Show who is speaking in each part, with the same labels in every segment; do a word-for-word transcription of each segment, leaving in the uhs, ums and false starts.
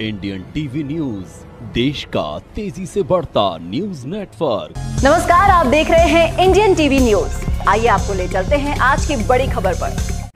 Speaker 1: Indian TV news, देश का तेजी से बढ़ता न्यूज नेटवर्क।
Speaker 2: नमस्कार, आप देख रहे हैं इंडियन टीवी न्यूज। आइए आपको ले चलते हैं आज की बड़ी खबर पर।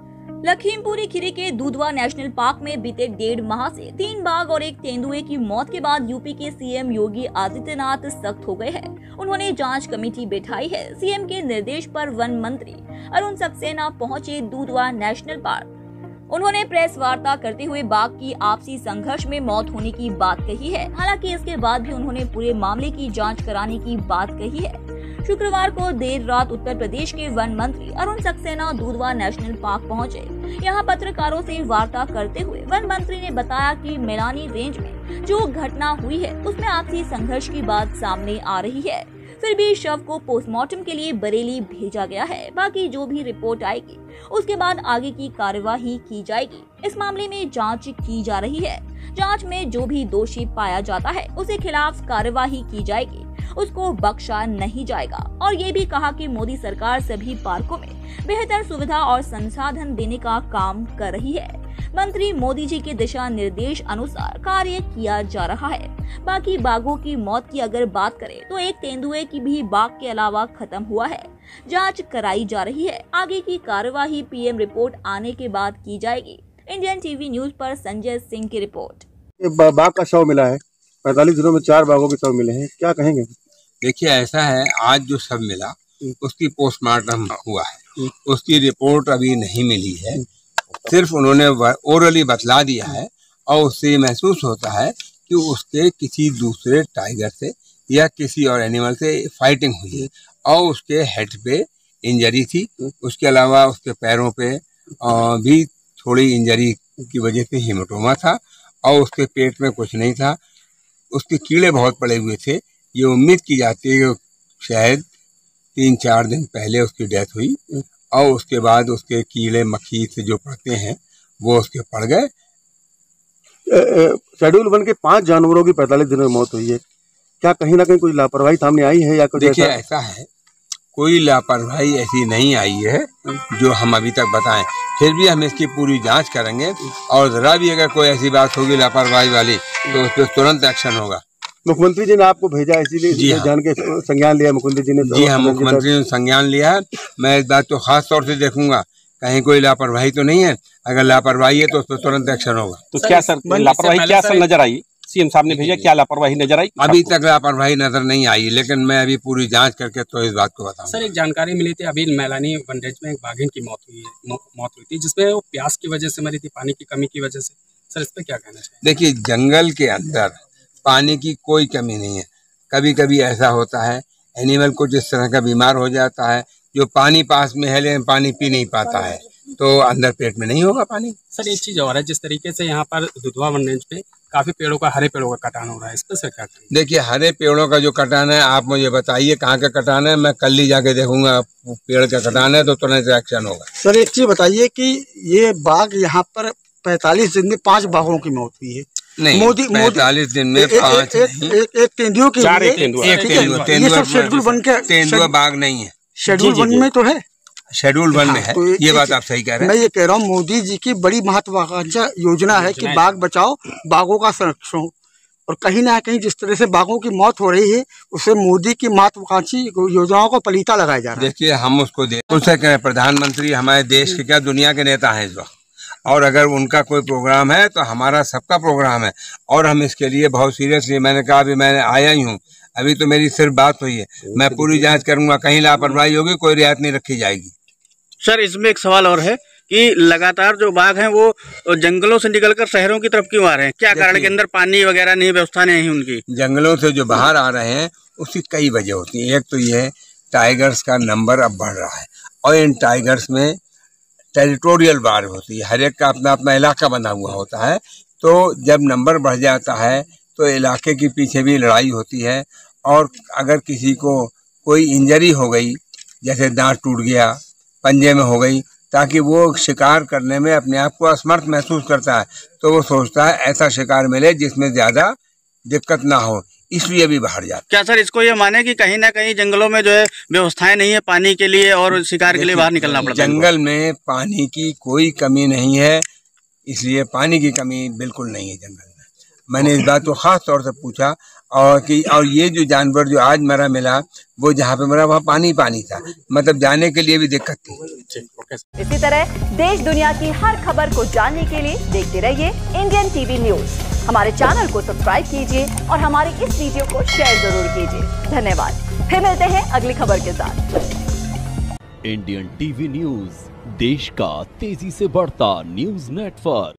Speaker 3: लखीमपुर खीरी के दुधवा नेशनल पार्क में बीते डेढ़ माह से तीन बाघ और एक तेंदुए की मौत के बाद यूपी के सीएम योगी आदित्यनाथ सख्त हो गए हैं। उन्होंने जांच कमेटी बैठाई है। सीएम के निर्देश पर वन मंत्री अरुण सक्सेना पहुंचे दुधवा नेशनल पार्क। उन्होंने प्रेस वार्ता करते हुए बाघ की आपसी संघर्ष में मौत होने की बात कही है। हालांकि इसके बाद भी उन्होंने पूरे मामले की जांच कराने की बात कही है। शुक्रवार को देर रात उत्तर प्रदेश के वन मंत्री अरुण सक्सेना दुधवा नेशनल पार्क पहुंचे। यहां पत्रकारों से वार्ता करते हुए वन मंत्री ने बताया कि मैलानी रेंज में जो घटना हुई है उसमें आपसी संघर्ष की बात सामने आ रही है। फिर भी शव को पोस्टमार्टम के लिए बरेली भेजा गया है। बाकी जो भी रिपोर्ट आएगी उसके बाद आगे की कार्यवाही की जाएगी। इस मामले में जांच की जा रही है। जांच में जो भी दोषी पाया जाता है उसके खिलाफ कार्यवाही की जाएगी, उसको बख्शा नहीं जाएगा। और ये भी कहा कि मोदी सरकार सभी पार्कों में बेहतर सुविधा और संसाधन देने का काम कर रही है। मंत्री मोदी जी के दिशा निर्देश अनुसार कार्य किया जा रहा है। बाकी बाघों की मौत की अगर बात करें तो एक तेंदुए की भी बाघ के अलावा खत्म हुआ है। जांच कराई जा रही है। आगे की कार्यवाही पीएम रिपोर्ट आने के बाद की जाएगी। इंडियन टीवी न्यूज पर संजय सिंह की रिपोर्ट।
Speaker 4: बाघ का शव मिला है। पैंतालीस दिनों में चार बाघों के शव मिले हैं, क्या कहेंगे?
Speaker 5: देखिए, ऐसा है, आज जो शव मिला उसकी पोस्टमार्टम हुआ है, उसकी रिपोर्ट अभी नहीं मिली है। सिर्फ उन्होंने ओरली बतला दिया है और उससे महसूस होता है कि उसके किसी दूसरे टाइगर से या किसी और एनिमल से फाइटिंग हुई है और उसके हेड पे इंजरी थी। उसके अलावा उसके पैरों पे भी थोड़ी इंजरी की वजह से हेमाटोमा था और उसके पेट में कुछ नहीं था। उसके कीड़े बहुत पड़े हुए थे। ये उम्मीद की जाती है कि शायद तीन चार दिन पहले उसकी डेथ हुई और उसके बाद उसके कीड़े मक्खी से जो पड़ते हैं वो उसके पड़ गए।
Speaker 4: शेड्यूल वन के पांच जानवरों की पैंतालीस दिनों में मौत हुई है, क्या कहीं ना कहीं कोई लापरवाही सामने आई है या कुछ?
Speaker 5: देखिए, ऐसा है, कोई लापरवाही ऐसी नहीं आई है जो हम अभी तक बताएं। फिर भी हम इसकी पूरी जांच करेंगे और जरा भी अगर कोई ऐसी बात होगी लापरवाही वाली तो उस पर तुरंत एक्शन होगा।
Speaker 4: मुख्यमंत्री जी ने आपको भेजा, इसीलिए हाँ। जान के संज्ञान लिया मुख्यमंत्री जी ने?
Speaker 5: जी हाँ, मुख्यमंत्री ने संज्ञान लिया है। मैं इस बात तो खास तौर से देखूंगा कहीं कोई लापरवाही तो नहीं है। अगर लापरवाही है तो उस पर तुरंत एक्शन होगा।
Speaker 6: तो क्या सर लापरवाही क्या सर नजर आई? सीएम साहब ने भेजा, क्या लापरवाही नजर आई?
Speaker 5: अभी तक लापरवाही नजर नहीं आई, लेकिन मैं अभी पूरी जांच करके तो इस बात को बताऊंगा।
Speaker 6: सर, एक जानकारी मिली थी अभी मैलानी वन रेंज में एक बाघिन की मौत हुई है मौत हुई थी जिसमें वो प्यास की वजह से मरी थी, पानी की कमी की वजह से। सर, इस पे क्या कहना चाहिए?
Speaker 5: देखिए, जंगल के अंदर पानी की कोई कमी नहीं है। कभी कभी ऐसा होता है एनिमल को जिस तरह का बीमार हो जाता है, जो पानी पास में है लेकिन पानी पी नहीं पाता है, तो अंदर पेट में नहीं होगा पानी।
Speaker 6: सर, एक चीज और है, जिस तरीके से यहाँ पर दुधवा वन रेंज पे काफी पेड़ों का हरे पेड़ों का कटान हो रहा है, इस पर सर क्या करें?
Speaker 5: देखिए, हरे पेड़ों का जो कटान है, आप मुझे बताइए कहाँ का कटान है, मैं कल ही जाके देखूंगा। पेड़ का कटान है तो तुरंत एक्शन होगा।
Speaker 7: सर, एक चीज बताइए कि ये बाघ यहाँ पर पैंतालीस दिन में पांच बाघों की मौत हुई है।
Speaker 5: नहीं, मोदी पैंतालीस दिन में पांच नहीं,
Speaker 7: एक एक तेंदुए की
Speaker 6: चार,
Speaker 7: एक
Speaker 6: तेंदुआ,
Speaker 7: ये सब शेड्यूल वन के
Speaker 5: तेंदुआ बाघ नहीं है।
Speaker 7: शेड्यूल वन में तो है,
Speaker 5: शेड्यूल वन में है। ये बात आप सही कह रहे हैं।
Speaker 7: मैं ये कह रहा हूँ, मोदी जी की बड़ी महत्वाकांक्षा योजना है कि बाघ बचाओ, बाघों का संरक्षण। और कहीं ना कहीं जिस तरह से बाघों की मौत हो रही है उससे मोदी की महत्वाकांक्षी योजनाओं को पलीता लगाया जा रहा है।
Speaker 5: देखिए, हम उसको देख प्रधानमंत्री हमारे देश के क्या दुनिया के नेता हैं इस वक्त, और अगर उनका कोई प्रोग्राम है तो हमारा सबका प्रोग्राम है और हम इसके लिए बहुत सीरियसली, मैंने कहा अभी मैं आया ही हूँ, अभी तो मेरी सिर्फ बात हुई है, मैं पूरी जांच करूंगा। कहीं लापरवाही होगी कोई रियायत नहीं रखी जाएगी।
Speaker 8: सर, इसमें एक सवाल और है कि लगातार जो बाघ हैं वो जंगलों से निकलकर शहरों की तरफ क्यों आ रहे हैं? क्या कारण के अंदर पानी वगैरह नहीं, व्यवस्था नहीं है उनकी?
Speaker 5: जंगलों से जो बाहर आ रहे हैं उसकी कई वजह होती है। एक तो ये टाइगर्स का नंबर अब बढ़ रहा है और इन टाइगर्स में टेरिटोरियल वार होती है, हर एक का अपना अपना इलाका बना हुआ होता है। तो जब नंबर बढ़ जाता है तो इलाके के पीछे भी लड़ाई होती है और अगर किसी को कोई इंजरी हो गई, जैसे दांत टूट गया, पंजे में हो गई, ताकि वो शिकार करने में अपने आप को असमर्थ महसूस करता है, तो वो सोचता है ऐसा शिकार मिले जिसमें ज़्यादा दिक्कत ना हो, इसलिए भी बाहर जाता।
Speaker 8: क्या सर, इसको ये माने कि कहीं ना कहीं जंगलों में जो है व्यवस्थाएं नहीं है पानी के लिए और शिकार के लिए बाहर निकलना पड़ता है?
Speaker 5: जंगल में पानी की कोई कमी नहीं है, इसलिए पानी की कमी बिल्कुल नहीं है जंगल में। मैंने इस बात को खास तौर से पूछा और कि और ये जो जानवर जो आज मरा मिला वो जहाँ पे मरा वहाँ पानी पानी था, मतलब जाने के लिए भी दिक्कत थी।
Speaker 2: इसी तरह देश दुनिया की हर खबर को जानने के लिए देखते रहिए इंडियन टीवी न्यूज। हमारे चैनल को सब्सक्राइब कीजिए और हमारी इस वीडियो को शेयर जरूर कीजिए। धन्यवाद। फिर मिलते हैं अगली खबर के साथ।
Speaker 1: इंडियन टीवी न्यूज, देश का तेजी से बढ़ता न्यूज नेटवर्क।